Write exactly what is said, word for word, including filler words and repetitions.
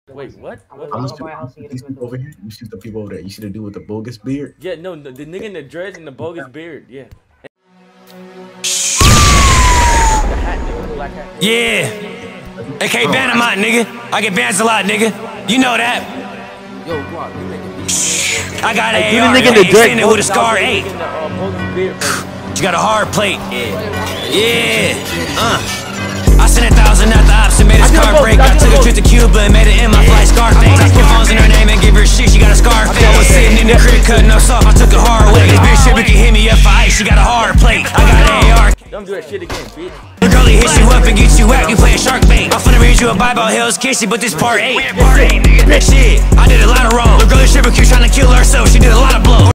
Wait, what? What? I used to, I used to these people over here. You see the people over there. You see the dude with the bogus beard? Yeah, no, the, the nigga in the dreads and the bogus beard. Yeah. Yeah. A K ban him out, nigga. I get bans a lot, nigga. You know that. Yo, what? You making beats? I got an Hey, A R. nigga in the dread with a scar eight. You got a hard plate. Yeah. Uh. I sent a thousand at the ops and made a scar break. I took a trip to Cuba and made it in my fly scar thing. I put phones in her name and give her shit. She got a scar face. I was sitting in the crib cutting us off. I took a hard way. This bitch shit can hit me up for ice. She got a hard plate. I got an A R. Don't do that shit again, bitch. The girlie hits you up and get you whacked. You playing shark bait. I'm finna read you a Bible, Hell's Kitchen, but this part eight. Shit, I did a lot of wrong. The girlie stripper keeps trying to kill herself. She did a lot of blow.